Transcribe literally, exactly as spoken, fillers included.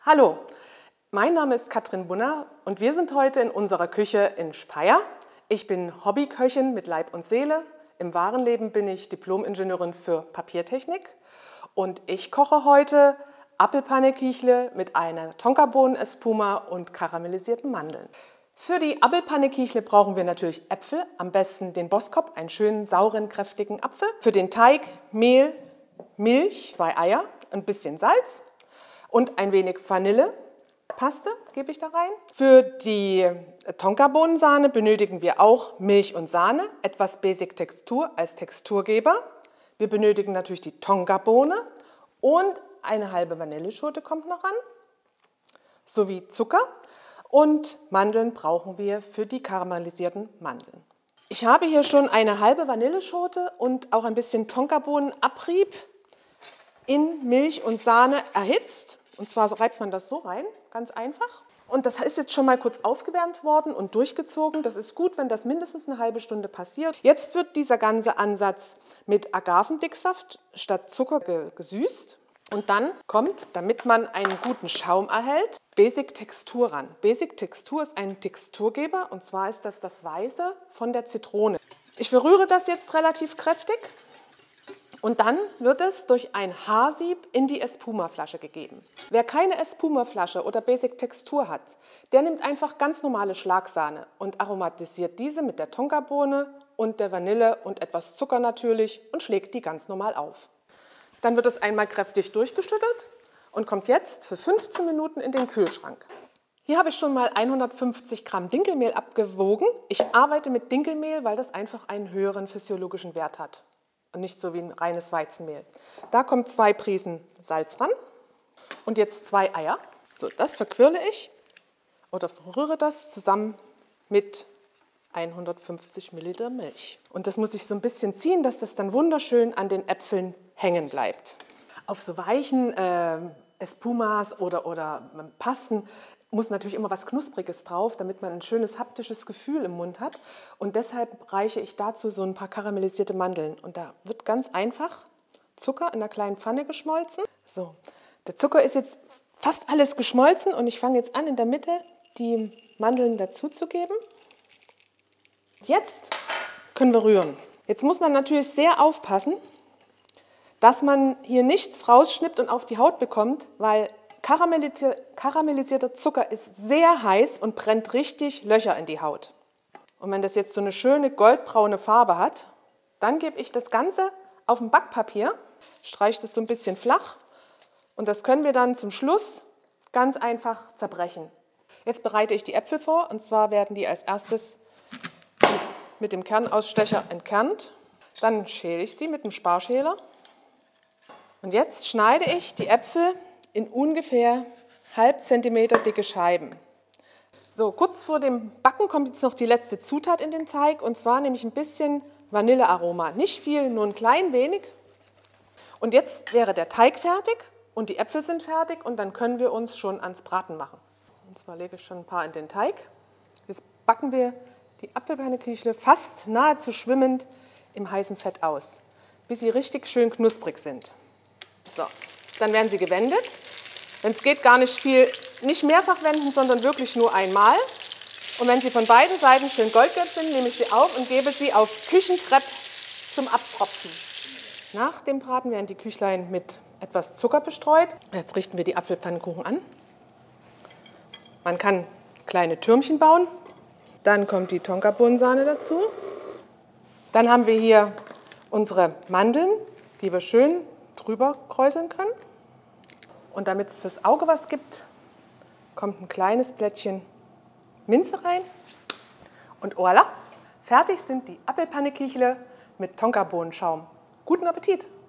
Hallo, mein Name ist Katrin Bunner und wir sind heute in unserer Küche in Speyer. Ich bin Hobbyköchin mit Leib und Seele. Im wahren Leben bin ich Diplom-Ingenieurin für Papiertechnik und ich koche heute Apfelpannekichle mit einer Tonkabohnen-Espuma und karamellisierten Mandeln. Für die Apfelpannekichle brauchen wir natürlich Äpfel, am besten den Boskop, einen schönen, sauren, kräftigen Apfel. Für den Teig Mehl, Milch, zwei Eier, ein bisschen Salz und ein wenig Vanillepaste gebe ich da rein. Für die Tonkabohnensahne benötigen wir auch Milch und Sahne, etwas Basic Textur als Texturgeber. Wir benötigen natürlich die Tonkabohne und eine halbe Vanilleschote kommt noch ran, sowie Zucker. Und Mandeln brauchen wir für die karamellisierten Mandeln. Ich habe hier schon eine halbe Vanilleschote und auch ein bisschen Tonkabonnenabrieb in Milch und Sahne erhitzt. Und zwar reibt man das so rein, ganz einfach. Und das ist jetzt schon mal kurz aufgewärmt worden und durchgezogen. Das ist gut, wenn das mindestens eine halbe Stunde passiert. Jetzt wird dieser ganze Ansatz mit Agavendicksaft statt Zucker gesüßt. Und dann kommt, damit man einen guten Schaum erhält, Basic Textur ran. Basic Textur ist ein Texturgeber und zwar ist das das Weiße von der Zitrone. Ich verrühre das jetzt relativ kräftig und dann wird es durch ein Haarsieb in die Espuma-Flasche gegeben. Wer keine Espuma-Flasche oder Basic Textur hat, der nimmt einfach ganz normale Schlagsahne und aromatisiert diese mit der Tonkabohne und der Vanille und etwas Zucker natürlich und schlägt die ganz normal auf. Dann wird es einmal kräftig durchgeschüttelt und kommt jetzt für fünfzehn Minuten in den Kühlschrank. Hier habe ich schon mal hundertfünfzig Gramm Dinkelmehl abgewogen. Ich arbeite mit Dinkelmehl, weil das einfach einen höheren physiologischen Wert hat und nicht so wie ein reines Weizenmehl. Da kommt zwei Prisen Salz ran und jetzt zwei Eier. So, das verquirle ich oder verrühre das zusammen mit hundertfünfzig Milliliter Milch. Und das muss ich so ein bisschen ziehen, dass das dann wunderschön an den Äpfeln hängen bleibt. Auf so weichen äh, Espumas oder, oder Pasten muss natürlich immer was Knuspriges drauf, damit man ein schönes haptisches Gefühl im Mund hat. Und deshalb reiche ich dazu so ein paar karamellisierte Mandeln. Und da wird ganz einfach Zucker in einer kleinen Pfanne geschmolzen. So, der Zucker ist jetzt fast alles geschmolzen und ich fange jetzt an, in der Mitte die Mandeln dazuzugeben. Jetzt können wir rühren. Jetzt muss man natürlich sehr aufpassen, dass man hier nichts rausschnippt und auf die Haut bekommt, weil karamellisier- karamellisierter Zucker ist sehr heiß und brennt richtig Löcher in die Haut. Und wenn das jetzt so eine schöne goldbraune Farbe hat, dann gebe ich das Ganze auf ein Backpapier, streiche das so ein bisschen flach und das können wir dann zum Schluss ganz einfach zerbrechen. Jetzt bereite ich die Äpfel vor und zwar werden die als erstes mit dem Kernausstecher entkernt. Dann schäle ich sie mit dem Sparschäler. Und jetzt schneide ich die Äpfel in ungefähr halb Zentimeter dicke Scheiben. So, kurz vor dem Backen kommt jetzt noch die letzte Zutat in den Teig und zwar nämlich ein bisschen Vanillearoma. Nicht viel, nur ein klein wenig. Und jetzt wäre der Teig fertig und die Äpfel sind fertig und dann können wir uns schon ans Braten machen. Und zwar lege ich schon ein paar in den Teig. Jetzt backen wir die Apfelpannekichle fast nahezu schwimmend im heißen Fett aus, bis sie richtig schön knusprig sind. So, dann werden sie gewendet. Wenn es geht, gar nicht viel, nicht mehrfach wenden, sondern wirklich nur einmal. Und wenn sie von beiden Seiten schön goldgelb sind, nehme ich sie auf und gebe sie auf Küchenkrepp zum Abtropfen. Nach dem Braten werden die Küchlein mit etwas Zucker bestreut. Jetzt richten wir die Apfelpannkuchen an. Man kann kleine Türmchen bauen. Dann kommt die Tonkabohnensahne dazu. Dann haben wir hier unsere Mandeln, die wir schön drüber kräuseln können. Und damit es fürs Auge was gibt, kommt ein kleines Blättchen Minze rein. Und voilà, fertig sind die Apfelpannekichle mit Tonkabohnenschaum. Guten Appetit!